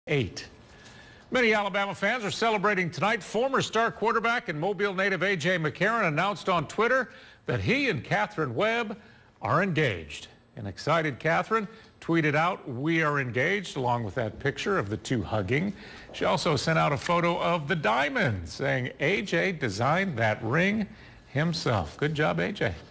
8. Many Alabama fans are celebrating tonight. Former star quarterback and Mobile native A.J. McCarron announced on Twitter that he and Katherine Webb are engaged. An excited Katherine tweeted out, "We are engaged," along with that picture of the two hugging. She also sent out a photo of the diamond, saying A.J. designed that ring himself. Good job, A.J.